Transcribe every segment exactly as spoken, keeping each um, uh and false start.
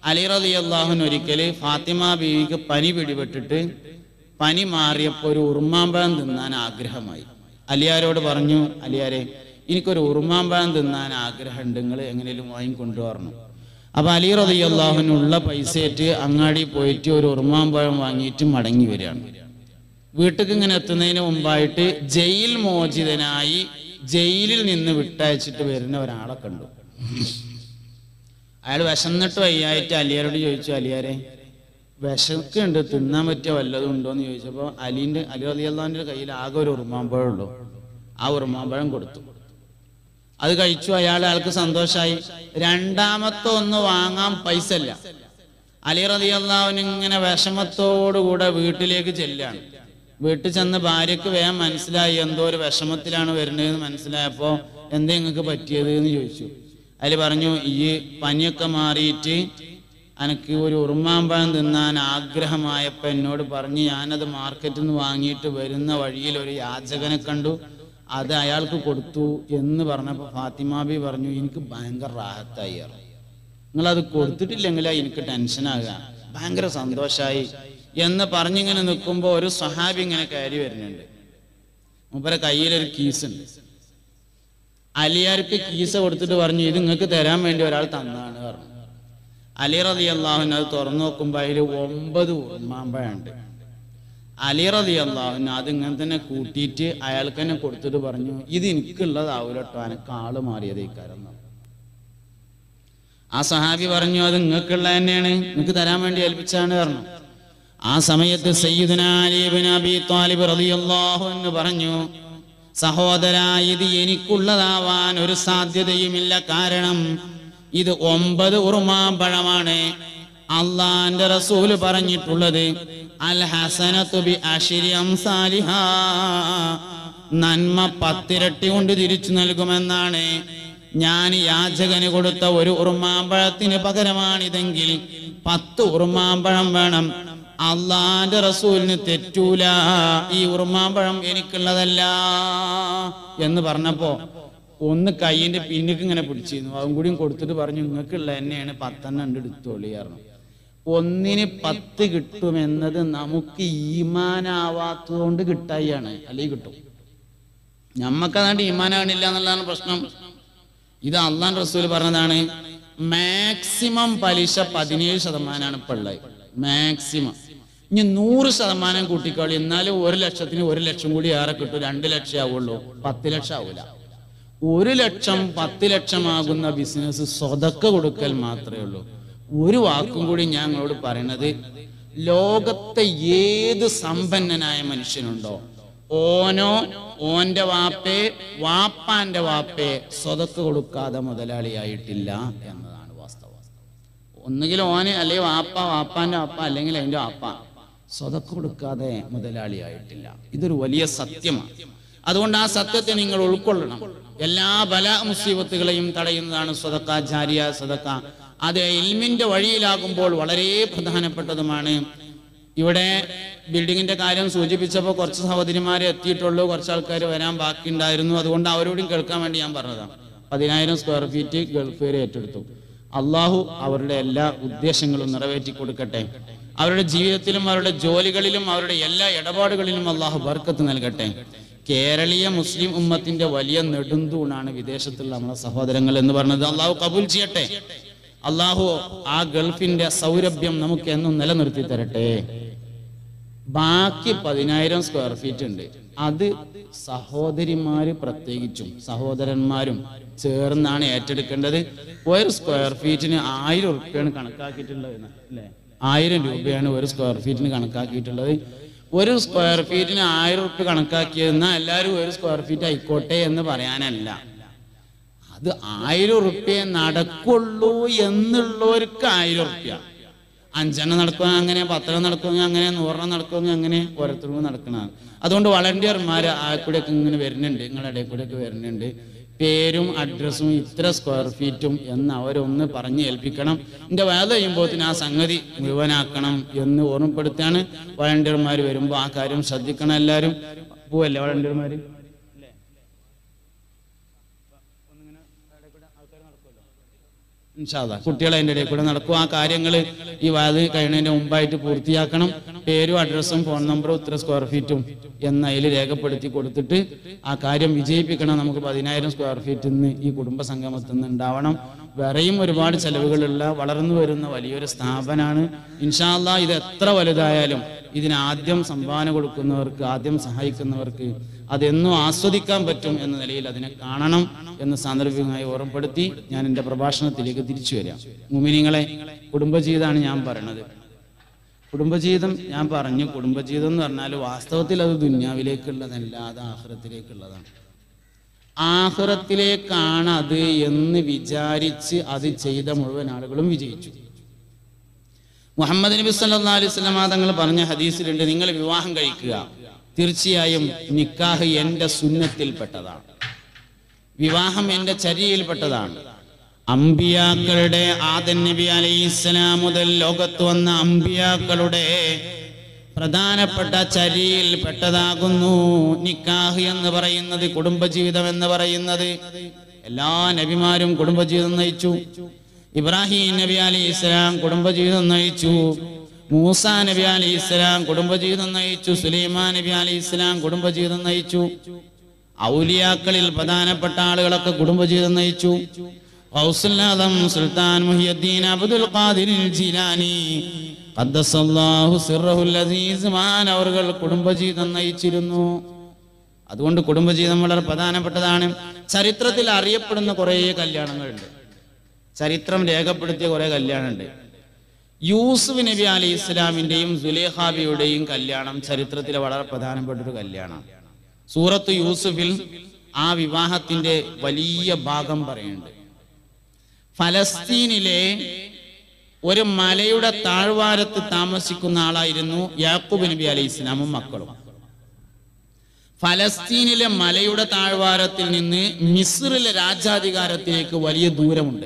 അലി റളിയല്ലാഹു അൻഹു ഒരിക്കൽ ഫാത്തിമ ബീവിക്ക് പനി പിടിപെട്ടിട്ട് പനി മാറിയപ്പോൾ ഒരു ഉറുമാമ്പഴം തിന്നാൻ ആഗ്രഹമായി. അലിയാരോട് പറഞ്ഞു, അലിയാരെ എനിക്കൊരു ഉറുമാമ്പഴം തിന്നാൻ ആഗ്രഹമുണ്ട്, നിങ്ങൾ എങ്ങനെയും വാങ്ങിക്കൊണ്ടുവരണം. അപ്പൊ അലി റളിയല്ലാഹു അൻഹു ഉള്ള പൈസയിട്ട് അങ്ങാടി പോയിട്ട് ഒരു ഉറുമാമ്പഴം വാങ്ങിയിട്ട് മടങ്ങി വരികയാണ്. വീട്ടിലേക്ക് ഇങ്ങനെ എത്തുന്നതിന് മുമ്പായിട്ട് ജയിൽ മോചിതനായി ജയിലിൽ നിന്ന് വിട്ടയച്ചിട്ട് വരുന്ന ഒരാളെ കണ്ടു. അയാൾ വിശന്നിട്ട് വയ്യായിട്ട് അലിയാരോട് ചോദിച്ചു, അലിയാരെ വിശക്കുണ്ട്, തിന്നാൻ പറ്റിയ വല്ലതും ഉണ്ടോ എന്ന് ചോദിച്ചപ്പോൾ അലീൻ്റെ അലി റളിയല്ലാഹുവിൻ്റെ കയ്യിൽ ആകെ ഒരു ഉറുമാമ്പഴം ഉള്ളൂ. ആ ഉറുമാമ്പഴം കൊടുത്തു. അത് കഴിച്ചു. അയാൾ അയാൾക്ക് സന്തോഷമായി. രണ്ടാമത്തെ ഒന്ന് വാങ്ങാൻ പൈസ ഇല്ല. അലി റളിയല്ലാഹു ഇങ്ങനെ വിഷമത്തോടുകൂടെ വീട്ടിലേക്ക് ചെല്ലാണ്. വീട്ടിൽ ചെന്ന് ഭാര്യക്ക് വേഗം മനസ്സിലായി എന്തോ ഒരു വിഷമത്തിലാണ് വരുന്നതെന്ന് മനസ്സിലായപ്പോൾ എന്താ നിങ്ങൾക്ക് പറ്റിയത് എന്ന് ചോദിച്ചു. അതിൽ പറഞ്ഞു, ഈ പനിയൊക്കെ മാറിയിട്ട് എനിക്ക് ഒരു ഉറുമാമ്പഴം തിന്നാൻ ആഗ്രഹമായപ്പോൾ എന്നോട് പറഞ്ഞ് ഞാനത് മാർക്കറ്റിൽ നിന്ന് വാങ്ങിയിട്ട് വരുന്ന വഴിയിൽ ഒരു യാചകനെ കണ്ടു, അത് അയാൾക്ക് കൊടുത്തു എന്ന് പറഞ്ഞപ്പോൾ ഫാത്തിമ ബി പറഞ്ഞു, എനിക്ക് ഭയങ്കര റാഹത്തായി. നിങ്ങളത് കൊടുത്തിട്ടില്ലെങ്കിലാ എനിക്ക് ടെൻഷനാകുക, ഭയങ്കര സന്തോഷമായി എന്ന് പറഞ്ഞിങ്ങനെ നിൽക്കുമ്പോൾ ഒരു സഹാബി ഇങ്ങനെ കയറി വരുന്നുണ്ട്. മൂപ്പരെ കയ്യിലൊരു കീസുണ്ട്. അലിയാർക്ക് കീസ കൊടുത്തിട്ട് പറഞ്ഞു, ഇത് നിങ്ങൾക്ക് തരാൻ വേണ്ടി ഒരാൾ തന്നാണ് പറഞ്ഞു. അലി റളിയല്ലാഹു അൻഹു അത് തുറന്നു നോക്കുമ്പോൾ അതിൽ ഒമ്പത് ഉറുമാമ്പഴമുണ്ട്. അലി റളിയല്ലാഹു അൻഹു അത് ഇങ്ങനെ തന്നെ കൂട്ടിയിട്ട് അയാൾക്ക് തന്നെ കൊടുത്തിട്ട് പറഞ്ഞു, ഇത് എനിക്കുള്ളതാവൂലട്ടോ, എനിക്ക് ആള് മാറിയത് ഇക്കാരം. ആ സഹാബി പറഞ്ഞു, അത് നിങ്ങൾക്കുള്ള തന്നെയാണ്, നിങ്ങൾക്ക് തരാൻ വേണ്ടി ഏൽപ്പിച്ചാണ് പറഞ്ഞു. ആ സമയത്ത് സയ്യിദുനാ അലി ഇബ്നു അബീ ത്വാലിബ് റളിയല്ലാഹു അൻഹു പറഞ്ഞു, സഹോദരാ, ഇത് എനിക്കുള്ളതാവാൻ ഒരു സാധ്യതയുമില്ല. കാരണം ഇത് ഒമ്പത് ഉറുമാമ്പഴമാണ്. അള്ളാന്റെ റസൂല് പറഞ്ഞിട്ടുള്ളത് അൽ ഹസനതു ബി അശ്രി അംസാലിഹാ, നന്മ പത്തിരട്ടി കൊണ്ട് തിരിച്ചു നൽകുമെന്നാണ്. ഞാൻ യാചകന് കൊടുത്ത ഒരു ഉറുമാമ്പഴത്തിന് പകരമാണിതെങ്കിൽ പത്ത് ഉറുമാമ്പഴം വേണം. അള്ളാന്റെ റസൂലിന് തെറ്റൂല, ഈ ഉറുമാമ്പഴം എനിക്കുള്ളതല്ല എന്ന് പറഞ്ഞപ്പോ ഒന്ന് കൈയിന്റെ പിന്നിക്ക് ഇങ്ങനെ പിടിച്ചിരുന്നു. അതും കൂടിയും കൊടുത്തിട്ട് പറഞ്ഞു, നിങ്ങൾക്കുള്ള എന്നെയാണ്, പത്തെണ്ണം ഉണ്ട്, എടുത്തോളിയായിരുന്നു. ഒന്നിന് പത്ത് കിട്ടുമെന്നത് നമുക്ക് ഈമാനാവാത്തതുകൊണ്ട് കിട്ടായിയാണ്, അല്ലെങ്കിൽ കിട്ടും. ഞമ്മക്കതാണ്ട് ഈമാനാകണില്ല എന്നുള്ളതാണ് പ്രശ്നം. ഇത് അള്ളാൻ റസൂൽ പറഞ്ഞതാണ്. മാക്സിമം പലിശ പതിനേഴ് ശതമാനമാണ് ഇപ്പൊ ഉള്ളത്, മാക്സിമം. ഇനി നൂറ് ശതമാനം കൂട്ടിക്കോളി, എന്നാലും ഒരു ലക്ഷത്തിന് ഒരു ലക്ഷം കൂടി ഏറെ കിട്ടും. രണ്ട് ലക്ഷം ആവുള്ളൂ, പത്ത് ലക്ഷം ആവൂല. ഒരു ലക്ഷം പത്ത് ലക്ഷമാകുന്ന ബിസിനസ് സ്വതക്ക കൊടുക്കൽ മാത്രമേ ഉള്ളൂ. ഒരു വാക്കും കൂടി ഞാൻ നിങ്ങളോട് പറയണത്, ലോകത്തെ ഏത് സമ്പന്നനായ മനുഷ്യനുണ്ടോ, ഓനോ ഓന്റെ വാപ്പേ വാപ്പാന്റെ വാപ്പേ സ്വതക്ക കൊടുക്കാതെ മുതലാളിയായിട്ടില്ല എന്നതാണ് വാസ്തവം. ഒന്നുകിൽ ഓന് അല്ലെങ്കിൽ വാപ്പ വാപ്പാന്റെ വാപ്പ അല്ലെങ്കിൽ അതിന്റെ വാപ്പ സ്വതക്ക കൊടുക്കാതെ മുതലാളിയായിട്ടില്ല. ഇതൊരു വലിയ സത്യമാണ്. അതുകൊണ്ട് ആ സത്യത്തെ നിങ്ങൾ ഉൾക്കൊള്ളണം. എല്ലാ ബലാ മുസീബത്തുകളെയും തടയുന്നതാണ് സ്വതക്ക, ജാരിയ സ്വതക്ക. അത് ഇൽമിന്റെ വഴിയിലാകുമ്പോൾ വളരെ പ്രധാനപ്പെട്ടതുമാണ്. ഇവിടെ ബിൽഡിങ്ങിന്റെ കാര്യം സൂചിപ്പിച്ചപ്പോൾ കുറച്ച് സഹോദരിമാരെ എത്തിയിട്ടുള്ളൂ, കുറച്ച് ആൾക്കാർ വരാൻ ബാക്കിയുണ്ടായിരുന്നു. അതുകൊണ്ട് അവരോടും കേൾക്കാൻ വേണ്ടി ഞാൻ പറഞ്ഞതാണ്. പതിനായിരം സ്ക്വയർ ഫീറ്റ് ഗൾഫുകാരെ ഏറ്റെടുത്തു. അള്ളാഹു അവരുടെ എല്ലാ ഉദ്ദേശങ്ങളും നിറവേറ്റി കൊടുക്കട്ടെ. അവരുടെ ജീവിതത്തിലും അവരുടെ ജോലികളിലും അവരുടെ എല്ലാ ഇടപാടുകളിലും അള്ളാഹു ബർക്കത്ത് നൽകട്ടെ. കേരളീയ മുസ്ലിം ഉമ്മത്തിന്റെ വലിയ നെടുന്തൂണാണ് വിദേശത്തുള്ള നമ്മുടെ സഹോദരങ്ങൾ എന്ന് പറഞ്ഞത്. അള്ളാഹു കബൂൽ ചെയ്യട്ടെ. അള്ളാഹു ആ ഗൾഫിന്റെ സൗരഭ്യം നമുക്ക് എന്നും നിലനിർത്തി തരട്ടെ. ബാക്കി പതിനായിരം സ്ക്വയർ ഫീറ്റ് ഉണ്ട്. അത് സഹോദരിമാര് പ്രത്യേകിച്ചും സഹോദരന്മാരും ചേർന്നാണ് ഏറ്റെടുക്കേണ്ടത്. ഒരു സ്ക്വയർ ഫീറ്റിന് ആയിരം ഉറുപ്പ്യാണ് കണക്കാക്കിയിട്ടുള്ളത് അല്ലേ? ആയിരം രൂപയാണ് ഒരു സ്ക്വയർ ഫീറ്റിന് കണക്കാക്കിയിട്ടുള്ളത്. ഒരു സ്ക്വയർ ഫീറ്റിന് ആയിരം ഉറുപ്പ്യ കണക്കാക്കിയതെന്നാൽ എല്ലാവരും ഒരു സ്ക്വയർ ഫീറ്റ് ആയിക്കോട്ടെ എന്ന് പറയാനല്ല. അത് ആയിരം ഉറുപ്പ്യ നടക്കുള്ളൂ എന്നുള്ളവർക്ക് ആയിരം ഉറുപ്പ്യ. അഞ്ചെണ്ണം നടക്കുക അങ്ങനെ, പത്തെണ്ണം നടക്കുക അങ്ങനെ, നൂറെണ്ണം നടക്കുക അങ്ങനെ, ഓരോരുത്തർക്കും നടക്കണം. അതുകൊണ്ട് വളണ്ടിയർമാർ ആ കൂടെയൊക്കെ ഇങ്ങനെ വരുന്നുണ്ട്, നിങ്ങളുടെ ഇടയിൽ കൂടെയൊക്കെ വരുന്നുണ്ട്. പേരും അഡ്രസ്സും ഇത്ര സ്ക്വയർ ഫീറ്റും എന്ന് അവരൊന്ന് പറഞ്ഞ് ഏൽപ്പിക്കണം. എൻ്റെ വേല ചെയ്യുമ്പോഴത്തേന് ആ സംഗതി മുഴുവനാക്കണം എന്ന് ഓർമ്മപ്പെടുത്താണ്. വളണ്ടിയർമാർ വരുമ്പോൾ ആ കാര്യം ശ്രദ്ധിക്കണം. എല്ലാവരും പോവല്ലേ വളണ്ടിയർമാർ? ഇൻഷാ അല്ലാഹ് കുട്ടികളെ അതിൻ്റെ ഇടയിൽ കൂടെ നടക്കും. ആ കാര്യങ്ങൾ ഈ വാത് കഴിയുന്നതിന് മുമ്പായിട്ട് പൂർത്തിയാക്കണം. പേരും അഡ്രസ്സും ഫോൺ നമ്പറും ഇത്ര സ്ക്വയർ ഫീറ്റും എന്ന അതിൽ രേഖപ്പെടുത്തി കൊടുത്തിട്ട് ആ കാര്യം വിജയിപ്പിക്കണം. നമുക്ക് പതിനായിരം സ്ക്വയർ ഫീറ്റിൽ നിന്ന് ഈ കുടുംബ സംഗമത്തിൽ നിന്ന് ഉണ്ടാവണം. വേറെയും ഒരുപാട് ചെലവുകളുള്ള വളർന്നു വരുന്ന വലിയൊരു സ്ഥാപനമാണ്. ഇൻഷാ അല്ലാഹ് ഇത് എത്ര വലുതായാലും ഇതിനാദ്യം സംഭാവന കൊടുക്കുന്നവർക്ക്, ആദ്യം സഹായിക്കുന്നവർക്ക് അതെന്നും ആസ്വദിക്കാൻ പറ്റും എന്ന നിലയിൽ അതിനെ കാണണം എന്ന് സാന്ദർഭികമായി ഓർമ്മപ്പെടുത്തി ഞാൻ എൻ്റെ പ്രഭാഷണത്തിലേക്ക് തിരിച്ചു വരാം. മുഅ്മിനീങ്ങളെ, കുടുംബജീവിതമാണ് ഞാൻ പറയണത്. കുടുംബജീവിതം ഞാൻ പറഞ്ഞു. കുടുംബജീവിതം എന്ന് പറഞ്ഞാൽ വാസ്തവത്തിൽ അത് ദുന്യാവിലേക്കുള്ളതല്ല, അത് ആഖിറത്തിലേക്കുള്ളതാണ്. ആഖിറത്തിലേക്കാണ് അത് എന്ന് വിചാരിച്ച് അത് ചെയ്ത മുഴുവൻ ആളുകളും വിജയിച്ചു. മുഹമ്മദ് നബി സല്ലല്ലാഹു അലൈഹി വസല്ലം തങ്ങൾ പറഞ്ഞ ഹദീസിലുണ്ട്, നിങ്ങൾ വിവാഹം കഴിക്കുക, തീർച്ചയായും നിക്കാഹ് എൻ്റെ സുന്നത്തിൽപ്പെട്ടതാണ്, വിവാഹം എൻ്റെ ചര്യയിൽപ്പെട്ടതാണ്. അമ്പിയാക്കളുടെ ആദം നബി അലൈഹിസ്സലാം മുതൽ ലോകത്ത് വന്ന അമ്പിയാക്കളുടെ പ്രധാനപ്പെട്ട ചര്യയിൽ പെട്ടതാകുന്നു നിക്കാഹ് എന്ന് പറയുന്നത്, കുടുംബജീവിതം എന്ന് പറയുന്നത്. എല്ലാ നബിമാരും കുടുംബജീവിതം നയിച്ചു. ഇബ്രാഹിം നബി അലൈഹിസ്സലാം കുടുംബജീവിതം നയിച്ചു. മൂസ നബി അലൈഹിസ്സലാം കുടുംബജീവിതം നയിച്ചു. സുലൈമാൻ നബി അലൈഹിസ്സലാം കുടുംബജീവിതം നയിച്ചു. ഔലിയാക്കളിൽ പ്രധാനപ്പെട്ട ആളുകളൊക്കെ കുടുംബജീവിതം നയിച്ചു. ഗൗസുൽ ആദം സുൽത്താൻ മുഹിയുദ്ദീൻ അബ്ദുൽ ഖാദിർ ജീലാനി ഖദ്ദസല്ലാഹു സിർറഹുൽ അസീസ് മാൻ അവർ കുടുംബജീവിതം നയിച്ചിരുന്നു. അതുകൊണ്ട് കുടുംബജീവിതം വളരെ പ്രധാനപ്പെട്ടതാണ്. ചരിത്രത്തിൽ അറിയപ്പെടുന്ന കുറേ കല്യാണങ്ങളുണ്ട്, ചരിത്രം രേഖപ്പെടുത്തിയ കുറെ കല്യാണമുണ്ട്. യൂസുഫ് നബി അലൈഹി ഇസ്ലാമിന്റെയും സുലൈഖാബിയുടെയും കല്യാണം ചരിത്രത്തിലെ വളരെ പ്രധാനപ്പെട്ട ഒരു കല്യാണമാണ്. സൂറത്ത് യൂസുഫിൽ ആ വിവാഹത്തിന്റെ വലിയ ഭാഗം പറയുന്നുണ്ട്. ഫലസ്തീനിലെ ഒരു മലയുടെ താഴ്വാരത്ത് താമസിക്കുന്ന ആളായിരുന്നു യാക്കൂബ് നബി അലൈഹി ഇസ്ലാമും മക്കളും. ഫലസ്തീനിലെ മലയുടെ താഴ്വാരത്തിൽ നിന്ന് മിസ്റിലെ രാജാധികാരത്തിലേക്ക് വലിയ ദൂരമുണ്ട്.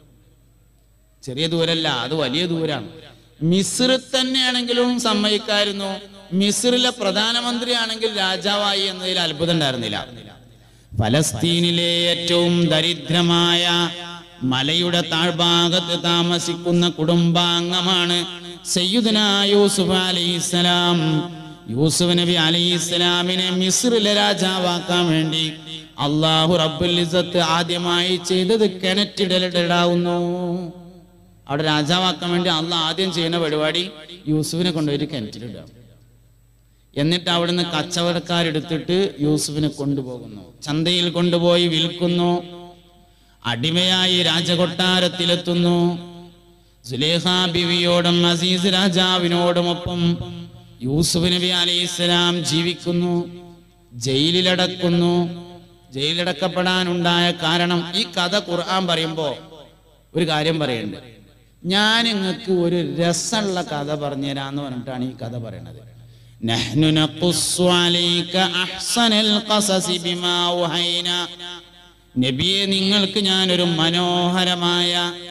ചെറിയ ദൂരല്ല, അത് വലിയ ദൂരാണ്. മിസ്ർ തന്നെയാണെങ്കിലും സമ്മതിക്കായിരുന്നു. മിസ്റിലെ പ്രധാനമന്ത്രിയാണെങ്കിൽ രാജാവായി എന്നതിൽ അത്ഭുതം ഉണ്ടായിരുന്നില്ല. ഫലസ്തീനിലെ ഏറ്റവും ദരിദ്രമായ മലയുടെ താഴ്ഭാഗത്ത് താമസിക്കുന്ന കുടുംബാംഗമാണ് സയ്യിദുനാ യൂസുഫ് അലൈഹിസ്സലാം. യൂസുഫ് നബി അലൈഹിസ്സലാമിനെ മിസ്റിലെ രാജാവാക്കാൻ വേണ്ടി അല്ലാഹു റബ്ബുൽ ഇസ്സത്ത് ആദ്യമായി ചെയ്തത് കിണറ്റിടലിടാവുന്നു. അവിടെ രാജാവാക്കാൻ വേണ്ടി അള്ളാഹ് ആദ്യം ചെയ്യുന്ന പരിപാടി യൂസുഫിനെ കൊണ്ടുപോയിട്ട് കിണറ്റിലിടുക. എന്നിട്ട് അവിടുന്ന് കച്ചവടക്കാരെടുത്തിട്ട് യൂസുഫിനെ കൊണ്ടുപോകുന്നു, ചന്തയിൽ കൊണ്ടുപോയി വിൽക്കുന്നു, അടിമയായി രാജകൊട്ടാരത്തിലെത്തുന്നു. സുലൈഖാ ബിവിയോടും അസീസ് രാജാവിനോടുമൊപ്പം യൂസുഫ് നബി അലൈഹിസ്സലാം ജീവിക്കുന്നു, ജയിലിലടക്കുന്നു. ജയിലിലടക്കപ്പെടാനുണ്ടായ കാരണം ഈ കഥ ഖുർആൻ പറയുമ്പോ ഒരു കാര്യം പറയുന്നുണ്ട്. ഞാൻ നിങ്ങൾക്ക് ഒരു രസമുള്ള കഥ പറഞ്ഞുതരാന്ന് പറഞ്ഞിട്ടാണ് ഈ കഥ പറയണത്. നഹ്നു നഖുസ്സു അലൈക അഹ്സനൽ ഖസസി ബിമാ വഹൈന. നബിയെ, നിങ്ങൾക്ക് ഞാനൊരു മനോഹരമായ,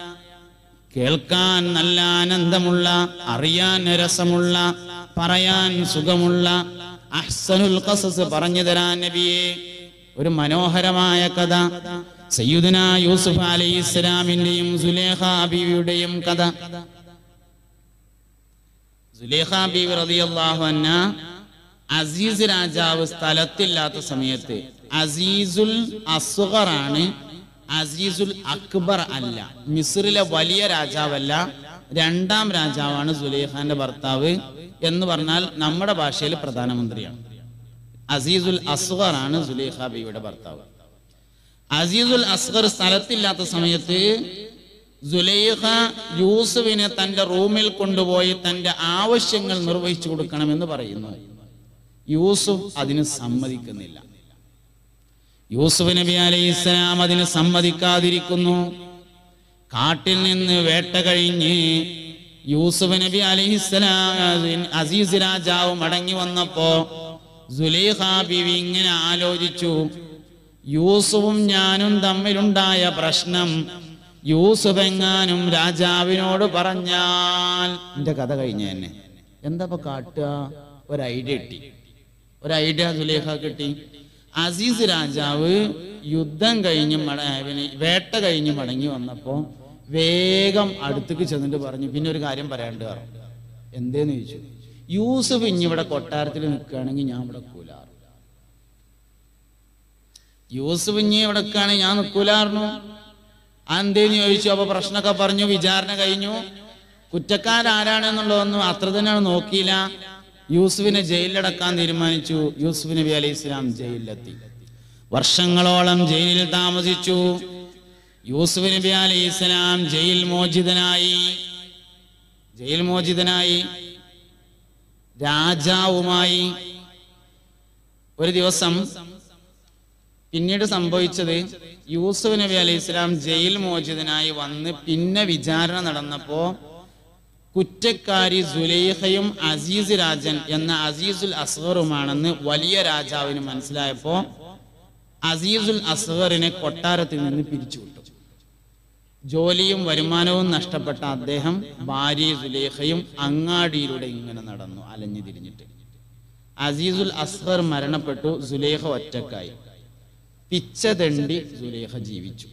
കേൾക്കാൻ നല്ല ആനന്ദമുള്ള, അറിയാൻ രസമുള്ള, പറയാൻ സുഖമുള്ള അഹ്സനുൽ ഖസസ് പറഞ്ഞു തരാൻ നബിയെ ഒരു മനോഹരമായ കഥ. സയ്യിദുനാ യൂസുഫ് അലൈഹിസ്സലാമിന്റെയും സുലൈഖാ ബീവിയുടെയും കഥ. സുലൈഖാ ബീവി റളിയല്ലാഹു അൻഹ അസീസ് രാജാവ് സ്ഥലത്തില്ലാത്ത സമയത്ത്, അസീസുൽ അസ്ഗറാണ്, അസീസുൽ അക്ബർ അല്ല. മിസ്റിലെ വലിയ രാജാവല്ല, രണ്ടാം രാജാവാണ് സുലൈഖാന്റെ ഭർത്താവ് എന്ന് പറഞ്ഞാൽ നമ്മുടെ ഭാഷയിൽ പ്രധാനമന്ത്രിയാണ്. അസീസുൽ അസ്ഗർ ആണ് സുലൈഖാ ബീവിയുടെ ഭർത്താവ്. അസീസുൽ അസ്ഗർ സ്ഥലത്തില്ലാത്ത സമയത്ത് സുലൈഖ യൂസുഫിനെ തന്റെ റൂമിൽ കൊണ്ടുപോയി തന്റെ ആവശ്യങ്ങൾ നിർവഹിച്ചു കൊടുക്കണമെന്ന് പറയുന്നു. യൂസുഫ് അതിന് സമ്മതിക്കുന്നില്ല. യൂസുഫ് നബി അലൈഹിസ്സലാം അതിന് സമ്മതിക്കാതിരിക്കുന്നു. കാട്ടിൽ നിന്ന് വേട്ട കഴിഞ്ഞ് യൂസുഫ് നബി അലൈഹിസ്സലാം അസീസ് രാജാവ് മടങ്ങി വന്നപ്പോ സുലൈഖാ ബീവി ഇങ്ങനെ ആലോചിച്ചു, യൂസുഫും ഞാനും തമ്മിലുണ്ടായ പ്രശ്നം യൂസുഫ് എങ്ങാനും രാജാവിനോട് പറഞ്ഞാൽ എന്റെ കഥ കഴിഞ്ഞ തന്നെ എന്താ കാട്ടുക? ഒരു ഐഡിയ കിട്ടി, ഒരു ഐഡിയ സുലൈഖ കിട്ടി. അസീസ് രാജാവ് യുദ്ധം കഴിഞ്ഞ് വേട്ട കഴിഞ്ഞ് മടങ്ങി വന്നപ്പോ വേഗം അടുത്തേക്ക് ചെന്നിട്ട് പറഞ്ഞു, പിന്നെ ഒരു കാര്യം പറയാണ്ട് പറഞ്ഞു. എന്തേന്ന് ചോദിച്ചു. യൂസുഫ് ഇനി ഇവിടെ കൊട്ടാരത്തിൽ നിൽക്കുകയാണെങ്കിൽ ഞാൻ ഇവിടെ നിൽക്കൂലാറ്. യൂസുഫ് ഇനി ഇവിടെ നിൽക്കുകയാണെങ്കിൽ ഞാൻ നിൽക്കൂലായിരുന്നു. എന്തേന്ന് ചോദിച്ചു. അപ്പൊ പ്രശ്നമൊക്കെ പറഞ്ഞു, വിചാരണ കഴിഞ്ഞു. കുറ്റക്കാരാരാണെന്നുള്ളതൊന്നും അത്ര തന്നെയാണ് നോക്കിയില്ല. യൂസുഫിനെ ജയിലിലടക്കാൻ തീരുമാനിച്ചു. യൂസുഫ് നബി അലൈഹി ഇസ്ലാം ജയിലിലെത്തി. വർഷങ്ങളോളം ജയിലിൽ താമസിച്ചു. യൂസുഫ് നബി അലൈഹി ഇസ്ലാം ജയിൽ മോചിതനായി. ജയിൽ മോചിതനായി രാജാവുമായി. ഒരു ദിവസം പിന്നീട് സംഭവിച്ചത്, യൂസുഫ് നബി അലൈഹി ഇസ്ലാം ജയിൽ മോചിതനായി വന്ന് പിന്നെ വിചാരണ നടന്നപ്പോ കുറ്റക്കാരി സുലൈഖയും അസീസ് രാജൻ എന്ന അസീസുൽ അസ്ഗറുമാണെന്ന് വലിയ രാജാവിന് മനസ്സിലായപ്പോ അസീസുൽ അസ്ഗറിനെ കൊട്ടാരത്തിൽ നിന്ന് പിരിച്ചുവിട്ടു. ജോലിയും വരുമാനവും നഷ്ടപ്പെട്ട അദ്ദേഹം ഭാര്യ സുലൈഖയും അങ്ങാടിയിലൂടെ ഇങ്ങനെ നടന്നു അലഞ്ഞു തിരിഞ്ഞിട്ട്. അസീസുൽ അസ്ഗർ മരണപ്പെട്ടു. സുലൈഖ ഒറ്റക്കായി. പിച്ചതെണ്ടി സുലൈഖ ജീവിച്ചു.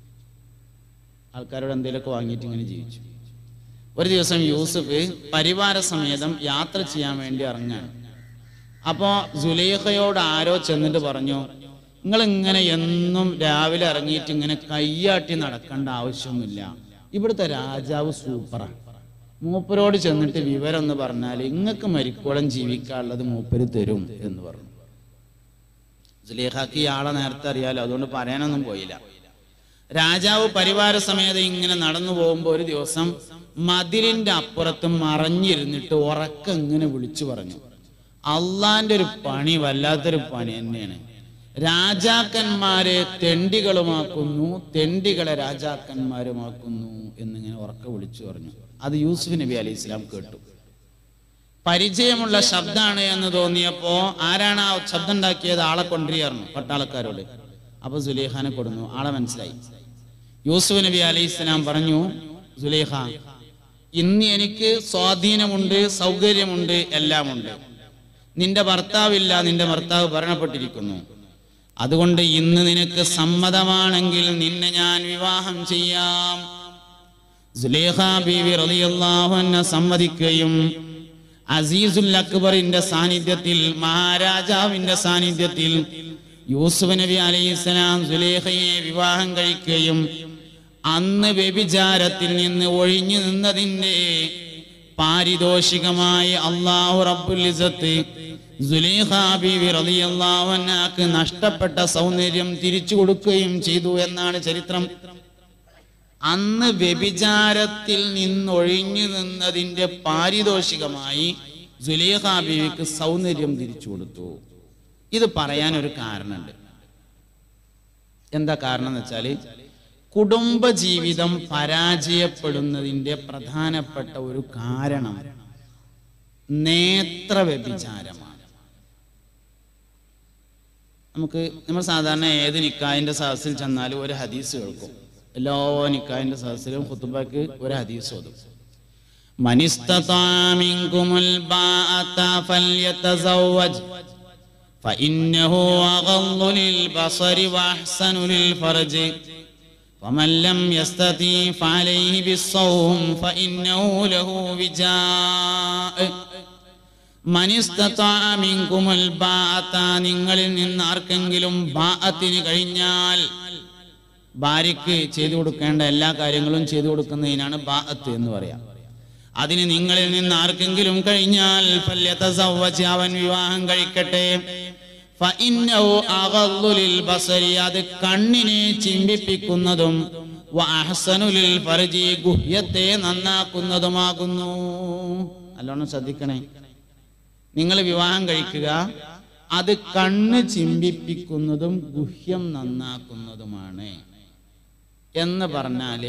ആൾക്കാരോട് എന്തെങ്കിലുമൊക്കെ വാങ്ങിയിട്ട് ഇങ്ങനെ ജീവിച്ചു. ഒരു ദിവസം യൂസുഫ് പരിവാര സമേതം യാത്ര ചെയ്യാൻ വേണ്ടി ഇറങ്ങാണ്. അപ്പോ സുലൈഖയോട് ആരോ ചെന്നിട്ട് പറഞ്ഞു, നിങ്ങൾ ഇങ്ങനെ എന്നും രാവിലെ ഇറങ്ങിയിട്ട് ഇങ്ങനെ കയ്യാട്ടി നടക്കേണ്ട ആവശ്യമൊന്നുമില്ല. ഇവിടുത്തെ രാജാവ് സൂപ്പറാണ്. മൂപ്പരോട് ചെന്നിട്ട് വിവരം എന്ന് പറഞ്ഞാൽ ഇങ്ങക്ക് മരിക്കോളം ജീവിക്കാനുള്ളത് മൂപ്പര് തരും എന്ന് പറഞ്ഞു. സുലൈഖാക്ക് ഇയാളെ നേരത്തെ അറിയാലോ, അതുകൊണ്ട് പറയാനൊന്നും പോയില്ല. രാജാവ് പരിവാര സമേതം ഇങ്ങനെ നടന്നു പോകുമ്പോ ഒരു ദിവസം മതിലിന്റെ അപ്പുറത്ത് മറഞ്ഞിരുന്നിട്ട് ഉറക്കം ഇങ്ങനെ വിളിച്ചു പറഞ്ഞു, അള്ളാന്റെ ഒരു പണി വല്ലാത്തൊരു പണി തന്നെയാണ്. രാജാക്കന്മാരെ തെണ്ടികളുമാക്കുന്നു, തെണ്ടികളെ രാജാക്കന്മാരുമാക്കുന്നു എന്നിങ്ങനെ ഉറക്കം വിളിച്ചു പറഞ്ഞു. അത് യൂസുഫ് നബി അലൈഹി ഇസ്ലാം കേട്ടു. പരിചയമുള്ള ശബ്ദമാണ് എന്ന് തോന്നിയപ്പോ ആരാണ് ആ ശബ്ദം ഉണ്ടാക്കിയത്? ആളെ കൊണ്ടുവരികയായിരുന്നു പട്ടാളക്കാരോട്. അപ്പൊ സുലൈഖാനെ കൊടുന്നു. ആളെ മനസ്സിലായി. യൂസുഫ് നബി അലൈഹി ഇസ്ലാം പറഞ്ഞു, സുലൈഖ, ഇന്ന് എനിക്ക് സ്വാധീനമുണ്ട്, സൗകര്യമുണ്ട്, എല്ലാമുണ്ട്. നിന്റെ ഭർത്താവില്ല, നിന്റെ ഭർത്താവ് മരണപ്പെട്ടിരിക്കുന്നു. അതുകൊണ്ട് ഇന്ന് നിനക്ക് സമ്മതമാണെങ്കിൽ നിന്നെ ഞാൻ വിവാഹം ചെയ്യാം. സുലൈഖ ബീവി റളിയല്ലാഹു അൻഹ സമ്മതിക്കുകയും അസീസുൽ അക്ബറിന്റെ സാന്നിധ്യത്തിൽ, മഹാരാജാവിന്റെ സാന്നിധ്യത്തിൽ യൂസുഫ് നബി അലൈഹിസ്സലാം സുലൈഖയെ വിവാഹം കഴിക്കുകയും അന്ന് വ്യഭിചാരത്തിൽ നിന്ന് ഒഴിഞ്ഞു നിന്നതിന്റെ പാരിതോഷികമായി അല്ലാഹു റബ്ബുൽ ഇസ്സത്ത് സുലൈഖ ബീവി റളിയല്ലാഹു അൻഹക്ക് നഷ്ടപ്പെട്ട സൗന്ദര്യം തിരിച്ചു കൊടുക്കുകയും ചെയ്തു എന്നാണ് ചരിത്രം. അന്ന് വ്യഭിചാരത്തിൽ നിന്നൊഴിഞ്ഞു നിന്നതിന്റെ പാരിതോഷികമായി സുലൈഖ ബീവിക്ക് സൗന്ദര്യം തിരിച്ചു കൊടുത്തു. ഇത് പറയാൻ ഒരു കാരണമുണ്ട്. എന്താ കാരണം എന്ന് വെച്ചാല്, കുടുംബജീവിതം പരാജയപ്പെടുന്നതിന്റെ പ്രധാനപ്പെട്ട ഒരു കാരണം നേത്ര വ്യഭിചാരമാണ്. നമുക്ക് നമ്മൾ സാധാരണ ഏത് നിക്കാഹിന്റെ സദസ്സിൽ ചെന്നാലും ഒരു ഹദീസ് കേൾക്കും. എല്ലാ നിക്കാഹിന്റെ സദസ്സിലും ഖുതുബക്ക് ഒരു ഹദീസ് ഓതും. മനിസ്തതാ മിൻകുമുൽ ബാഅത ഫൽയതസവ്വജ് ഫഇന്നഹു അഗളു ലിൽബസരി വഅഹ്സനു ലിൽഫർജ് വമൻ ലം യസ്തതി ഫഅലൈഹി ബിസ്സൗം ഫഇന്നഹു ലഹു വിജാഅ. മനിസ്തതാ മിൻകുമുൽ ബാഅത, നിങ്ങളിൽ നിന്ന് ആർക്കെങ്കിലും ബാഅത്തിന് കഴിഞ്ഞാൽ, ഭാര്യയ്ക്ക് ചെയ്തു കൊടുക്കേണ്ട എല്ലാ കാര്യങ്ങളും ചെയ്തു കൊടുക്കുന്നതിനാണ് ബാഅത്ത് എന്ന് പറയാം. അതിന് നിങ്ങളിൽ നിന്ന് ആർക്കെങ്കിലും കഴിഞ്ഞാൽ ഫല്യതസവ്വജ്, അവൻ വിവാഹം കഴിക്കട്ടെ. ഫഇന്നഹു അഗളു ലിൽബസരി, അത് കണ്ണിനെ ചിമ്പിപ്പിക്കുന്നതും വഅഹ്സനു ലിൽഫർജി, ഗുഹ്യത്തെ നന്നാക്കുന്നതുമാകുന്നു. നല്ലോണം ശ്രദ്ധിക്കണേ. നിങ്ങൾ വിവാഹം കഴിക്കുക, അത് കണ്ണ് ചിമ്പിപ്പിക്കുന്നതും ഗുഹ്യം നന്നാക്കുന്നതുമാണ് എന്ന് പറഞ്ഞാല്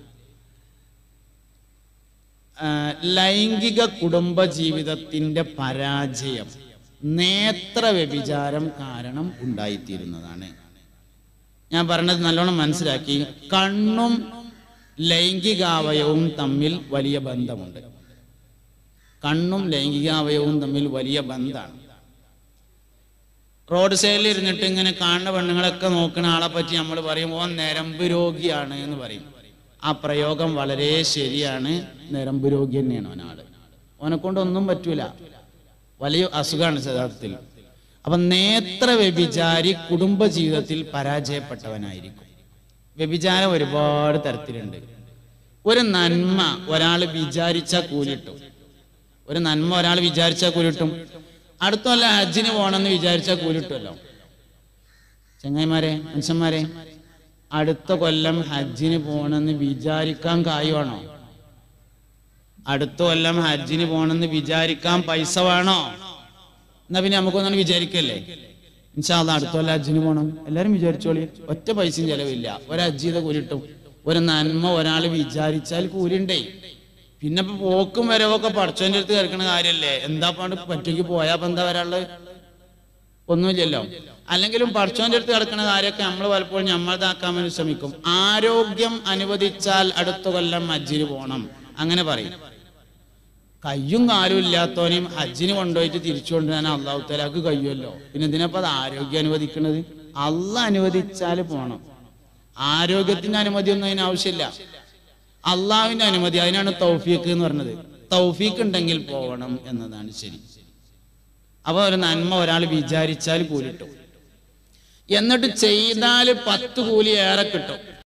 ലൈംഗിക കുടുംബ ജീവിതത്തിന്റെ പരാജയം നേത്ര വ്യഭിചാരം കാരണം ഉണ്ടായിത്തീരുന്നതാണ്. ഞാൻ പറഞ്ഞത് നല്ലോണം മനസ്സിലാക്കി. കണ്ണും ലൈംഗികാവയവും തമ്മിൽ വലിയ ബന്ധമുണ്ട്. കണ്ണും ലൈംഗികാവയവും തമ്മിൽ വലിയ ബന്ധമാണ്. റോഡ് സൈഡിൽ ഇരുന്നിട്ട് ഇങ്ങനെ കാണുന്ന പെണ്ണുങ്ങളൊക്കെ നോക്കുന്ന ആളെ പറ്റി നമ്മൾ പറയും, ഓ നരമ്പ് രോഗിയാണ് എന്ന് പറയും. ആ പ്രയോഗം വളരെ ശരിയാണ്. നരമ്പ് രോഗി തന്നെയാണ് അവനാള്. ഓനെ കൊണ്ടൊന്നും പറ്റൂല, വലിയ അസുഖമാണ് യഥാർത്ഥത്തിൽ. അപ്പൊ നേത്ര വ്യഭിചാരി കുടുംബ ജീവിതത്തിൽ പരാജയപ്പെട്ടവനായിരിക്കും. വ്യഭിചാരം ഒരുപാട് തരത്തിലുണ്ട്. ഒരു നന്മ ഒരാൾ വിചാരിച്ച കൂലിട്ടും, ഒരു നന്മ ഒരാൾ വിചാരിച്ചാൽ കൂലിട്ടും. അടുത്ത കൊല്ലം ഹജ്ജിന് പോകണമെന്ന് വിചാരിച്ചാൽ കൂലിട്ടുമല്ലോ. ചങ്ങായിമാരെ, മനുഷ്യന്മാരെ, അടുത്ത കൊല്ലം ഹജ്ജിന് പോകണമെന്ന് വിചാരിക്കാൻ കായുവാണോ? അടുത്ത കൊല്ലം ഹജ്ജിന് പോകണമെന്ന് വിചാരിക്കാൻ പൈസ വേണോ? എന്നാ പിന്നെ നമുക്കൊന്നും വിചാരിക്കല്ലേ, ഇൻഷാ അല്ലാഹ് അടുത്ത കൊല്ലം ഹജ്ജിന് പോകണം, എല്ലാരും വിചാരിച്ചോളി, ഒറ്റ പൈസയും ചെലവില്ല, ഒരു ഹജ്ജ് ചെയ്ത കൂലിട്ടും. ഒരു നന്മ ഒരാൾ വിചാരിച്ചാൽ കൂലിണ്ടേ. പിന്നെ ഇപ്പൊ പോക്കും വരവൊക്കെ പടച്ചോന്റെ അടുത്ത് കേൾക്കണ കാര്യല്ലേ. എന്താ പാണ്ട് പറ്റേക്ക് പോയാ ഇപ്പൊ എന്താ വരാനുള്ളത്? ഒന്നുമില്ലല്ലോ. അല്ലെങ്കിലും പടച്ചോന്റെ അടുത്ത് കിടക്കുന്ന കാര്യമൊക്കെ നമ്മൾ പലപ്പോഴും നമ്മളതാക്കാൻ വേണ്ടി ശ്രമിക്കും. ആരോഗ്യം അനുവദിച്ചാൽ അടുത്ത കൊല്ലം ഹജ്ജിന് പോകണം അങ്ങനെ പറയും. കയ്യും കാലും ഇല്ലാത്തവനെയും ഹജ്ജിന് കൊണ്ടുപോയിട്ട് തിരിച്ചു കൊണ്ടുവരാൻ അള്ളാഹു തആലക്ക് കഴിയുമല്ലോ. പിന്നെ എന്തിനാ അത് ആരോഗ്യം അനുവദിക്കുന്നത്? അള്ളാഹ് അനുവദിച്ചാൽ പോണം. ആരോഗ്യത്തിന്റെ അനുമതി ഒന്നും അതിന് ആവശ്യമില്ല, അള്ളാഹുവിന്റെ അനുമതി. അതിനാണ് തൗഫീഖ് എന്ന് പറഞ്ഞത്. തൗഫീഖ് ഉണ്ടെങ്കിൽ പോകണം എന്നതാണ് ശരി. അപ്പൊ ഒരു നന്മ ഒരാൾ വിചാരിച്ചാൽ കൂലിട്ടും, എന്നിട്ട് ചെയ്താൽ പത്ത് കൂലി ഏറെ കിട്ടും.